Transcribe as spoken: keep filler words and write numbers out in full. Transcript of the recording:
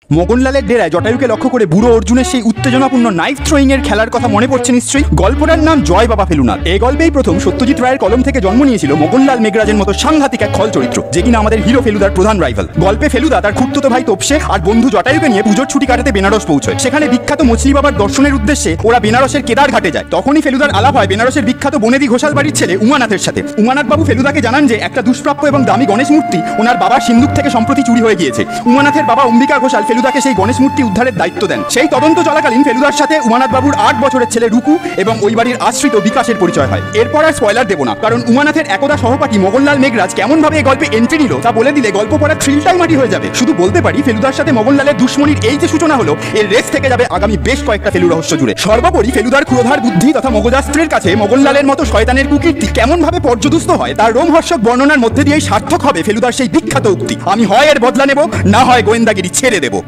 মগনলালের ডেরায় জটায়ুকে লক্ষ্য করে বুড়ো অর্জুনের সেই উত্তেজনাপূর্ণ নাইফ থ্রোয়িং এর খেলার কথা মনে পড়ছে নিশ্চয়ই। গল্পটার নাম জয় বাবা ফেলুনাথ। এই গল্পেই প্রথম সত্যজিৎ রায়ের কলম থেকে জন্ম নিয়েছিল মগনলাল মেঘরাজের মতো সাংঘাতিক এক খল চরিত্র, যে কিনা আমাদের হিরো ফেলুদার প্রধান রাইভাল। গল্পে ফেলুদা তার খুঁড়তুতো ভাই তোপসে আর বন্ধু জটায়ুকে নিয়ে পুজোর ছুটি কাটাতে বেনারস পৌঁছয়। সেখানে বিখ্যাত মছলি বাবার দর্শনের উদ্দেশ্যে ওরা বেনারসের কেদার ঘাটে যায়। তখনই ফেলুদার আলাপ হয় বেনারসের বিখ্যাত বনেদি ঘোষাল বাড়ির ছেলে উমানাথের সাথে। উমানাথ বাবু ফেলুদাকে জানান যে একটা দুষ্প্রাপ্য এবং দামি গণেশ মূর্তি ওনার বাবার সিন্ধুক থেকে সম্প্রতি চুরি হয়ে গিয়েছে। উমানাথের বাবা অম্বিকা ঘোষাল ফেলুদাকে সেই গণেশ মূর্তি উদ্ধারের দায়িত্ব দেন। সেই তদন্ত চলাকালীন ফেলুদার সাথে উমানাথ বাবুর আট বছরের ছেলে রুকু এবং ওই বাড়ির আশ্রিত বিকাশের পরিচয় হয়। এরপর আর স্পয়লার দেবো না, কারণ উমানাথের একদা সহপাঠী মগনলাল মেঘরাজ কেমন ভাবে এই গল্পে এন্ট্রি নিল তা বলে দিলে গল্প পড়ার থ্রিলটাই মাটি হয়ে যাবে। শুধু বলতে পারি ফেলুদার সাথে মগনলালের দুশ্মনির এই যে সূচনা হলো, এর রেস থেকে যাবে আগামী বেশ কয়েকটা ফেলু রহস্য জুড়ে। সর্বোপরি ফেলুদার ক্ষুরধার বুদ্ধি তথা মগজাস্ত্রের কাছে মগনলালের মতো শয়তানের কুকীর্তি কেমন ভাবে পর্যদুস্ত হয় তার রোমহর্ষক বর্ণনার মধ্যে দিয়েই সার্থক হবে ফেলুদার সেই বিখ্যাত উক্তি, আমি হয় এর বদলা নেব, না হয় গোয়েন্দাগিরি ছেড়ে দেব।